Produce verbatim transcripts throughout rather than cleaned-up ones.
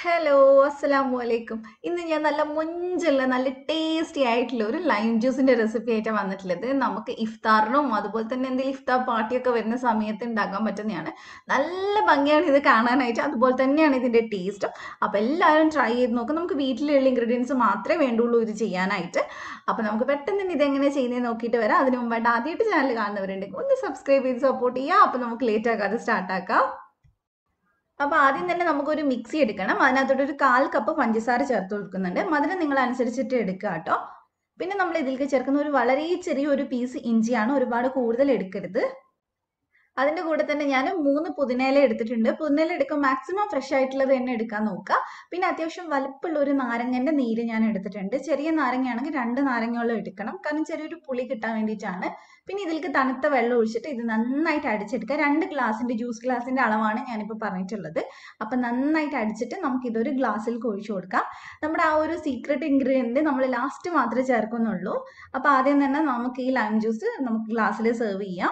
Hello, അസ്സലാമു അലൈക്കും. ഇന്ന് ഞാൻ നല്ല മൊഞ്ചുള്ള നല്ല ടേസ്റ്റി ആയിട്ടുള്ള ഒരു ലൈം ജ്യൂസിന്റെ റെസിപ്പി ആയിട്ടാണ് വന്നിട്ടുള്ളത്. നമുക്ക് ഇഫ്താറിനും അതുപോലെ തന്നെ എന്തെങ്കിലും ഇഫ്താർ പാർട്ടിയൊക്കെ വരുന്ന സമയത്ത് ഉണ്ടാക്കാൻ പറ്റുന്നതാണ്. നല്ല ഭംഗിയാണ് ഇത് കാണാനായിട്ട്, അതുപോലെ തന്നെയാണ് ഇതിന്റെ ടേസ്റ്റും. അപ്പോൾ എല്ലാവരും ട്രൈ ചെയ്ത് നോക്കും. നമുക്ക് വീട്ടിലുള്ള ഇൻഗ്രീഡിയൻസ് മാത്രമേ വേണ്ടുള്ളൂ ഇത് ചെയ്യാനായിട്ട്. അപ്പോൾ നമുക്ക് പെട്ടെന്ന് തന്നെ ഇതെങ്ങനെ ചെയ്യുന്നത് നോക്കിയിട്ട് വരാം. അതിന് മുമ്പായിട്ട് ആദ്യമായിട്ട് ചാനൽ കാണുന്നവരുണ്ടെങ്കിൽ ഒന്ന് സബ്സ്ക്രൈബ് ചെയ്ത് സപ്പോർട്ട് ചെയ്യുക. അപ്പോൾ നമുക്ക് ലേറ്റ് ആക്കാതെ സ്റ്റാർട്ട് ആക്കാം. അപ്പോൾ ആദ്യം തന്നെ നമുക്കൊരു മിക്സി എടുക്കണം. അതിനകത്തോട്ട് ഒരു കാൽ കപ്പ് പഞ്ചസാര ചേർത്ത് കൊടുക്കുന്നുണ്ട്. മധുരം നിങ്ങൾ അനുസരിച്ചിട്ട് എടുക്കുക കേട്ടോ. പിന്നെ നമ്മൾ ഇതിലേക്ക് ചേർക്കുന്ന ഒരു വളരെ ചെറിയ ഒരു പീസ് ഇഞ്ചിയാണ്, ഒരുപാട് കൂടുതൽ എടുക്കരുത്. അതിന്റെ കൂടെ തന്നെ ഞാൻ മൂന്ന് പുതിനയില എടുത്തിട്ടുണ്ട്. പുതിനയില എടുക്കുമ്പോൾ മാക്സിമം ഫ്രഷ് ആയിട്ടുള്ളത് തന്നെ എടുക്കാൻ നോക്കുക. പിന്നെ അത്യാവശ്യം വലുപ്പമുള്ള ഒരു നാരങ്ങന്റെ നീര് ഞാൻ എടുത്തിട്ടുണ്ട്. ചെറിയ നാരങ്ങയാണെങ്കിൽ രണ്ട് നാരങ്ങയോളം എടുക്കണം, കാരണം ചെറിയൊരു പുളി കിട്ടാൻ വേണ്ടിയിട്ടാണ്. പിന്നെ ഇതിലേക്ക് തണുത്ത വെള്ളം ഒഴിച്ചിട്ട് ഇത് നന്നായിട്ട് അടിച്ചെടുക്കുക. രണ്ട് ഗ്ലാസിന്റെ ജ്യൂസ് ഗ്ലാസിന്റെ അളവാണ് ഞാനിപ്പോൾ പറഞ്ഞിട്ടുള്ളത്. അപ്പൊ നന്നായിട്ട് അടിച്ചിട്ട് നമുക്ക് ഇതൊരു ഗ്ലാസ്സിൽ ഒഴിച്ചു കൊടുക്കാം. നമ്മുടെ ആ ഒരു സീക്രട്ട് ഇൻഗ്രീഡിയന്റ് നമ്മൾ ലാസ്റ്റ് മാത്രമേ ചേർക്കുന്നുള്ളൂ. അപ്പൊ ആദ്യം തന്നെ നമുക്ക് ഈ ലൈം ജ്യൂസ് നമുക്ക് ഗ്ലാസ്സിൽ സെർവ് ചെയ്യാം.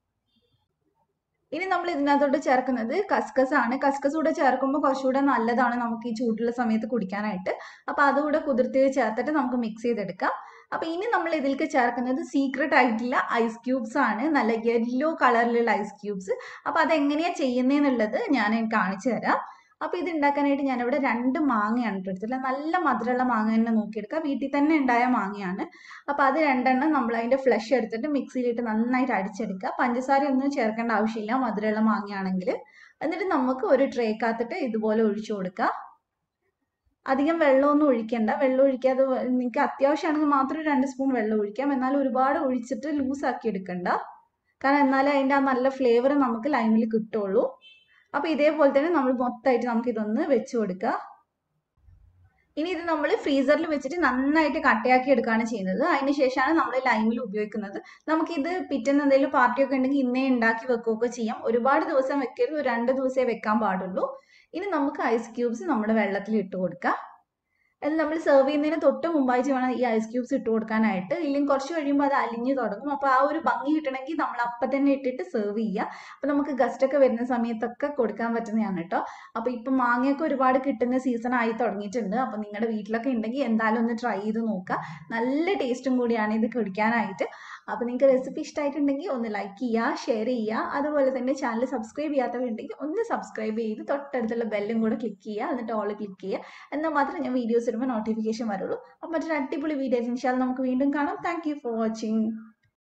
ഇനി നമ്മൾ ഇതിനകത്തോട്ട് ചേർക്കുന്നത് കസ്കസ് ആണ്. കസ്കസ് കൂടെ ചേർക്കുമ്പോൾ കുറച്ചുകൂടെ നല്ലതാണ് നമുക്ക് ഈ ചൂടുള്ള സമയത്ത് കുടിക്കാനായിട്ട്. അപ്പൊ അതുകൂടെ കുതിർത്തി ചേർത്തിട്ട് നമുക്ക് മിക്സ് ചെയ്തെടുക്കാം. അപ്പൊ ഇനി നമ്മൾ ഇതിലേക്ക് ചേർക്കുന്നത് സീക്രട്ട് ആയിട്ടുള്ള ഐസ് ക്യൂബ്സ് ആണ്, നല്ല യെല്ലോ കളറിലുള്ള ഐസ് ക്യൂബ്സ്. അപ്പൊ അതെങ്ങനെയാ ചെയ്യുന്നതെന്നുള്ളത് ഞാൻ കാണിച്ചു തരാം. അപ്പൊ ഇത് ഉണ്ടാക്കാനായിട്ട് ഞാനിവിടെ രണ്ട് മാങ്ങയാണ് എടുത്തിട്ടുള്ളത്. നല്ല മധുരമുള്ള മാങ്ങ തന്നെ നോക്കിയെടുക്കുക, വീട്ടിൽ തന്നെ ഉണ്ടായ മാങ്ങയാണ്. അപ്പൊ അത് രണ്ടെണ്ണം നമ്മൾ അതിന്റെ ഫ്ലഷ് എടുത്തിട്ട് മിക്സിയിലിട്ട് നന്നായിട്ട് അടിച്ചെടുക്കുക. പഞ്ചസാര ഒന്നും ചേർക്കേണ്ട ആവശ്യമില്ല മധുരമുള്ള മാങ്ങയാണെങ്കിൽ. എന്നിട്ട് നമുക്ക് ഒരു ട്രേക്കകത്തിട്ട് ഇതുപോലെ ഒഴിച്ചു കൊടുക്കുക. അധികം വെള്ളമൊന്നും ഒഴിക്കണ്ട. വെള്ളം ഒഴിക്കാതെ നിങ്ങൾക്ക് അത്യാവശ്യമാണെങ്കിൽ മാത്രം രണ്ട് സ്പൂൺ വെള്ളം ഒഴിക്കാം. എന്നാൽ ഒരുപാട് ഒഴിച്ചിട്ട് ലൂസ് ആക്കി എടുക്കണ്ട, കാരണം എന്നാലേ അതിന്റെ ആ നല്ല ഫ്ലേവർ നമുക്ക് ലൈമിൽ കിട്ടുള്ളൂ. അപ്പൊ ഇതേപോലെ തന്നെ നമ്മൾ മൊത്തമായിട്ട് നമുക്ക് ഇതൊന്ന് വെച്ചു കൊടുക്കുക. ഇനി ഇത് നമ്മൾ ഫ്രീസറിൽ വെച്ചിട്ട് നന്നായിട്ട് കട്ടയാക്കി എടുക്കുകയാണ് ചെയ്യുന്നത്. അതിനുശേഷമാണ് നമ്മൾ ലൈമിൽ ഉപയോഗിക്കുന്നത്. നമുക്കിത് പിറ്റേന്ന് എന്തെങ്കിലും പാർട്ടിയൊക്കെ ഉണ്ടെങ്കിൽ ഇന്നേ ഉണ്ടാക്കി വെക്കുകയൊക്കെ ചെയ്യാം. ഒരുപാട് ദിവസം വെക്കരുത്, ഒരു രണ്ട് ദിവസമേ വെക്കാൻ പാടുള്ളൂ. ഇനി നമുക്ക് ഐസ് ക്യൂബ്സ് നമ്മുടെ വെള്ളത്തിൽ ഇട്ട് കൊടുക്കാം. അത് നമ്മൾ സെർവ് ചെയ്യുന്നതിന് തൊട്ട് മുമ്പായിട്ട് വേണം ഈ ഐസ് ക്യൂബ്സ് ഇട്ട് കൊടുക്കാനായിട്ട്. ഇല്ലെങ്കിൽ കുറച്ച് കഴിയുമ്പോൾ അത് അലിഞ്ഞു തുടങ്ങും. അപ്പോൾ ആ ഒരു ഭംഗി കിട്ടണമെങ്കിൽ നമ്മൾ അപ്പം തന്നെ ഇട്ടിട്ട് സെർവ് ചെയ്യുക. അപ്പോൾ നമുക്ക് ഗസ്റ്റ് ഒക്കെ വരുന്ന സമയത്തൊക്കെ കൊടുക്കാൻ പറ്റുന്നതാണ് കേട്ടോ. അപ്പോൾ ഇപ്പം മാങ്ങയൊക്കെ ഒരുപാട് കിട്ടുന്ന സീസൺ ആയി തുടങ്ങിയിട്ടുണ്ട്. അപ്പോൾ നിങ്ങളുടെ വീട്ടിലൊക്കെ ഉണ്ടെങ്കിൽ എന്തായാലും ഒന്ന് ട്രൈ ചെയ്ത് നോക്കുക. നല്ല ടേസ്റ്റും കൂടിയാണ് ഇത് കുടിക്കാനായിട്ട്. അപ്പോൾ നിങ്ങൾക്ക് റെസിപ്പി ഇഷ്ടമായിട്ടുണ്ടെങ്കിൽ ഒന്ന് ലൈക്ക് ചെയ്യുക, ഷെയർ ചെയ്യുക. അതുപോലെ തന്നെ ചാനൽ സബ്സ്ക്രൈബ് ചെയ്യാത്തവരുണ്ടെങ്കിൽ ഒന്ന് സബ്സ്ക്രൈബ് ചെയ്ത് തൊട്ടടുത്തുള്ള ബെല്ലും കൂടെ ക്ലിക്ക് ചെയ്യുക, എന്നിട്ട് ഓൾ ക്ലിക്ക് ചെയ്യുക. എന്നാൽ മാത്രമേ ഞാൻ വീഡിയോസ് ഇടുമ്പോൾ നോട്ടിഫിക്കേഷൻ വരുള്ളൂ. അപ്പോൾ മറ്റൊരു അടിപൊളി വീഡിയോ ഇൻഷാ അല്ലാഹ് നമുക്ക് വീണ്ടും കാണാം. Thank you for watching.